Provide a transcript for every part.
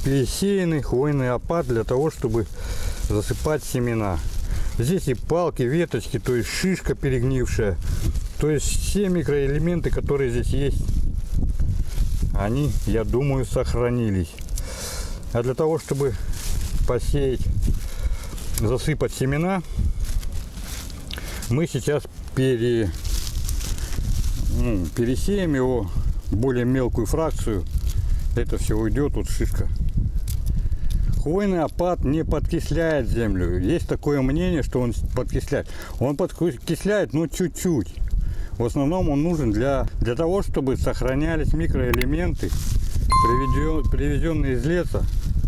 пересеянный хвойный опад для того, чтобы засыпать семена. Здесь и палки, веточки, то есть шишка перегнившая. То есть все микроэлементы, которые здесь есть, они, я думаю, сохранились. А для того, чтобы посеять, засыпать семена, мы сейчас пересеем его в более мелкую фракцию. Это все уйдет, вот шишка. Хвойный опад не подкисляет землю. Есть такое мнение, что он подкисляет. Он подкисляет, но чуть-чуть. В основном он нужен для того, чтобы сохранялись микроэлементы, привезенные из леса.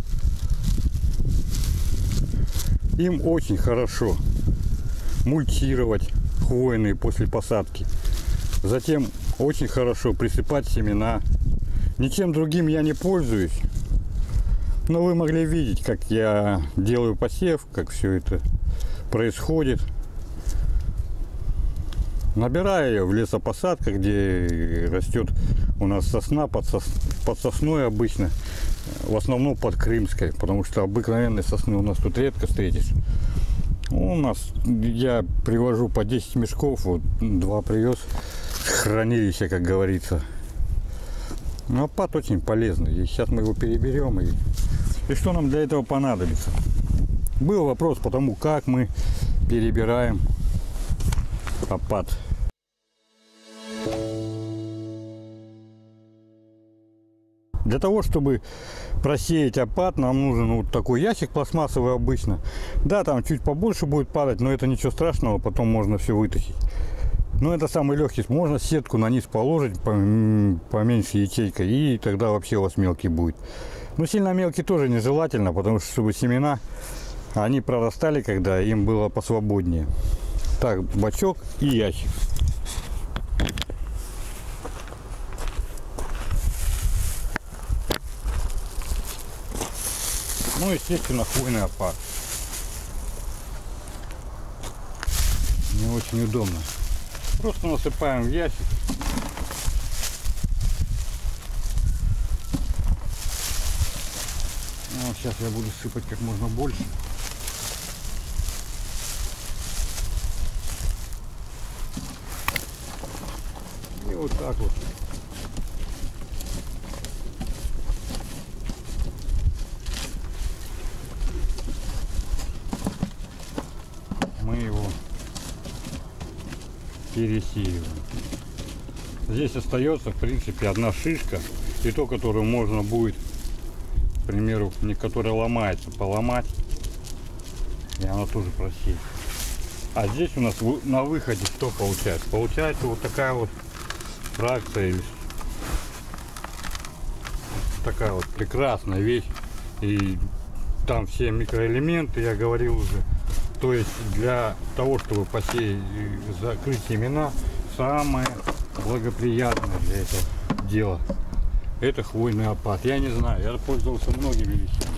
Им очень хорошо мульчировать хвойные после посадки. Затем очень хорошо присыпать семена. Ничем другим я не пользуюсь. Но вы могли видеть, как я делаю посев, как все это происходит. Набираю ее в лесопосадках, где растет у нас сосна, под сосной обычно. В основном под крымской, потому что обыкновенной сосны у нас тут редко встретишь. У нас я привожу по 10 мешков, вот 2 привез, хранилище, как говорится. Но опад очень полезный, и сейчас мы его переберем. И что нам для этого понадобится? Был вопрос по тому, как мы перебираем опад. Для того, чтобы просеять опад, нам нужен вот такой ящик пластмассовый обычно. Да, там чуть побольше будет падать, но это ничего страшного, потом можно все вытащить. Но это самый легкий. Можно сетку на низ положить, поменьше ячейка, и тогда вообще у вас мелкий будет. Но сильно мелкий тоже нежелательно, потому что чтобы семена, они прорастали, когда им было посвободнее. Так, бачок и ящик. Ну, естественно, хвойный опад. Не очень удобно. Просто насыпаем в ящик. Ну, сейчас я буду сыпать как можно больше. И вот так вот. Мы его пересеиваем. Здесь остается, в принципе, одна шишка, и то, которую можно будет, к примеру, которая ломается, поломать, и она тоже просеет. А здесь у нас на выходе что получается? Получается вот такая вот фракция, такая вот прекрасная вещь, и там все микроэлементы, я говорил уже. То есть для того, чтобы посеять, закрыть семена, самое благоприятное для этого дела — это хвойный опад. Я не знаю, я пользовался многими вещами.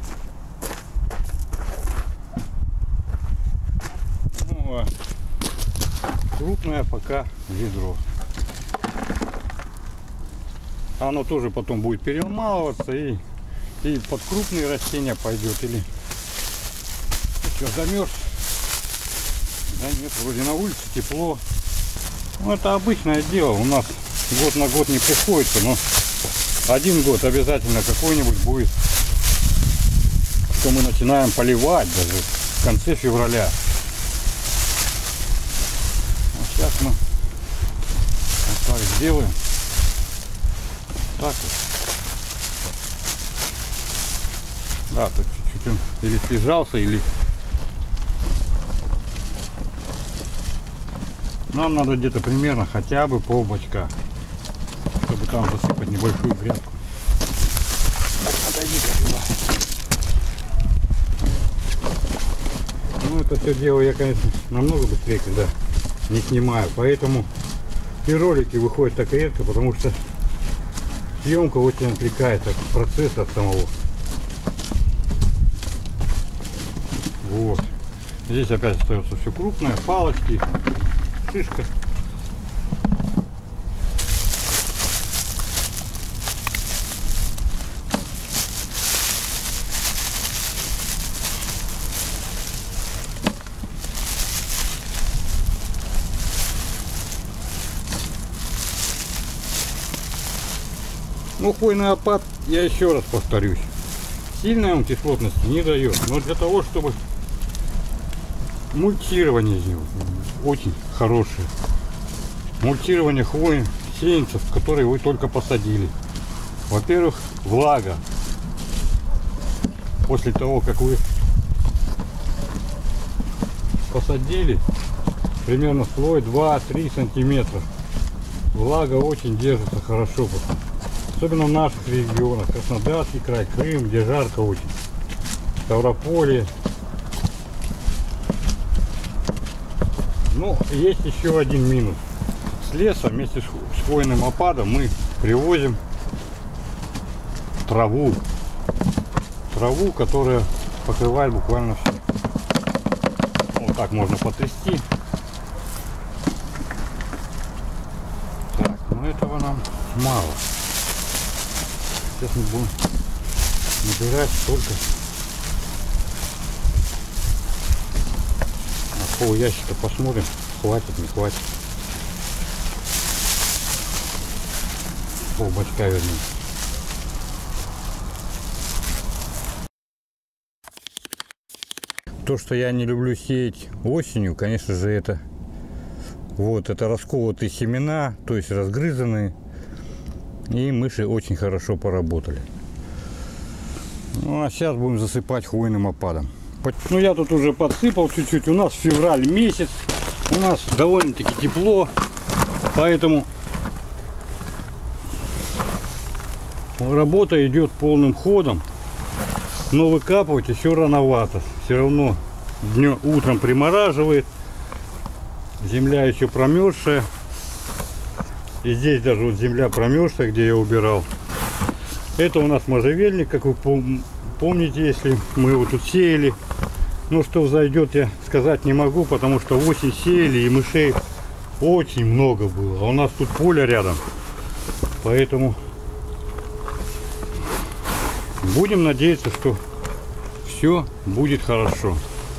Ну, а крупное пока ведро. Оно тоже потом будет перемалываться и под крупные растения пойдет, или что, замерз? Да нет, вроде на улице тепло. Ну, это обычное дело. У нас год на год не приходится, но один год обязательно какой-нибудь будет, что мы начинаем поливать даже в конце февраля. Вот сейчас мы вот так сделаем. Так вот. Да, тут чуть-чуть он или слежался, или нам надо где-то примерно хотя бы полбачка, чтобы там засыпать небольшую грядку. Отойди-ка сюда. Ну, это все дело я, конечно, намного быстрее, когда не снимаю. Поэтому и ролики выходят так редко, потому что съемка очень отвлекает от процесса от самого. Вот. Здесь опять остается все крупное, палочки, шишка. Ну, хвойный опад, я еще раз повторюсь, сильной он кислотности не дает. Но для того, чтобы мульчирование сделать, очень хорошее. Мульчирование хвойных сеянцев, которые вы только посадили. Во-первых, влага. После того, как вы посадили, примерно слой 2-3 сантиметра, влага очень держится хорошо. Особенно в наших регионах. Краснодарский край, Крым, где жарко очень. Ставрополье. Ну, есть еще один минус. С леса вместе с хвойным опадом мы привозим траву. Траву, которая покрывает буквально все. Вот так можно потрясти. Так, но этого нам мало. Сейчас мы будем набирать только на пол ящика, посмотрим, хватит, не хватит. Пол бачка вернее. То, что я не люблю сеять осенью, конечно же, это расколотые семена, то есть разгрызанные. И мыши очень хорошо поработали. Ну а сейчас будем засыпать хвойным опадом. Ну я тут уже подсыпал чуть-чуть. У нас февраль месяц. У нас довольно-таки тепло. Поэтому работа идет полным ходом. Но выкапывать еще рановато. Все равно утром примораживает. Земля еще промерзшая. И здесь даже вот земля промерзшая, где я убирал. Это у нас можжевельник, как вы помните, если мы его тут сеяли. Ну что взойдет, я сказать не могу, потому что осень сеяли и мышей очень много было. А у нас тут поле рядом. Поэтому будем надеяться, что все будет хорошо.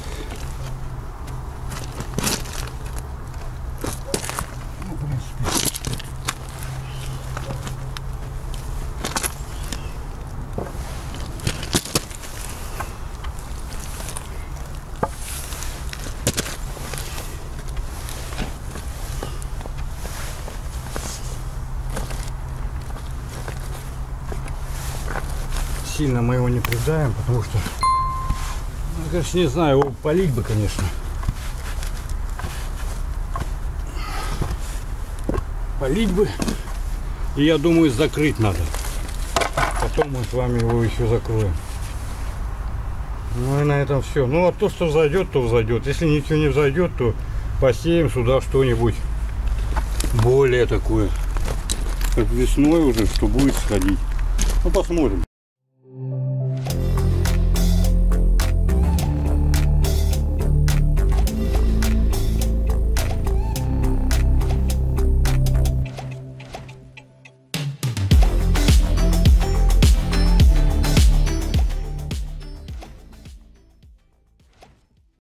Сильно мы его не придаем, потому что, ну, конечно, не знаю, его полить бы, конечно. Полить бы. И я думаю, закрыть надо. Потом мы с вами его еще закроем. Ну и на этом все. Ну а то, что взойдет, то взойдет. Если ничего не взойдет, то посеем сюда что-нибудь более такое, как весной уже, что будет сходить. Ну посмотрим.